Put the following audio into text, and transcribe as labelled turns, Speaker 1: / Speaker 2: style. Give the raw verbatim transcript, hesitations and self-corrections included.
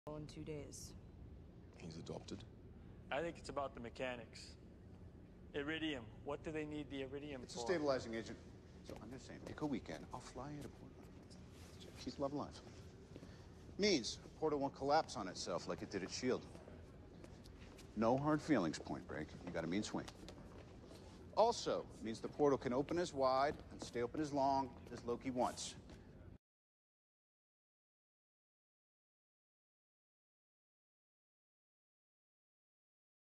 Speaker 1: in two days.
Speaker 2: He's adopted?
Speaker 3: I think it's about the mechanics. Iridium. What do they need the iridium
Speaker 4: It's
Speaker 3: for?
Speaker 4: a stabilizing agent. So I'm just saying, pick a weekend. I'll fly you to Portland. Keep love alive. Means Portal won't collapse on itself like it did at S H I E L D. No hard feelings, Point Break. You got a mean swing. Also, means the portal can open as wide and stay open as long as Loki wants.